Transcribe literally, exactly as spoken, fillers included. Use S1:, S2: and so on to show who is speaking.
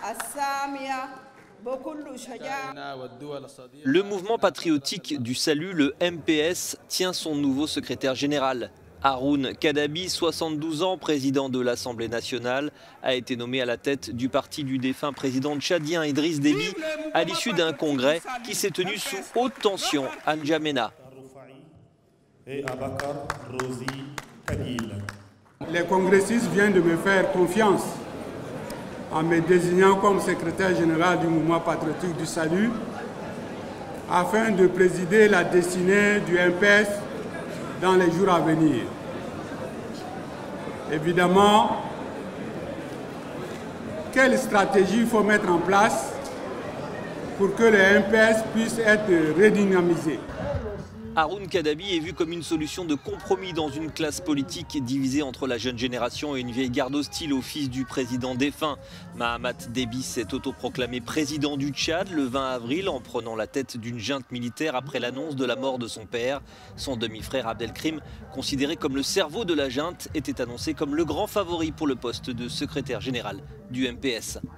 S1: Le mouvement patriotique du salut, le M P S, tient son nouveau secrétaire général. Haroun Kadabi, soixante-douze ans, président de l'Assemblée nationale, a été nommé à la tête du parti du défunt président tchadien Idriss Déby à l'issue d'un congrès qui s'est tenu sous haute tension à N'Djamena.
S2: Les congressistes viennent de me faire confiance en me désignant comme secrétaire général du mouvement patriotique du salut afin de présider la destinée du M P S dans les jours à venir. Évidemment, quelle stratégie il faut mettre en place pour que le M P S puisse être redynamisé?
S1: Haroun Kadabi est vu comme une solution de compromis dans une classe politique divisée entre la jeune génération et une vieille garde hostile au fils du président défunt. Mahamat Déby s'est autoproclamé président du Tchad le vingt avril en prenant la tête d'une junte militaire après l'annonce de la mort de son père. Son demi-frère Abdelkrim, considéré comme le cerveau de la junte, était annoncé comme le grand favori pour le poste de secrétaire général du M P S.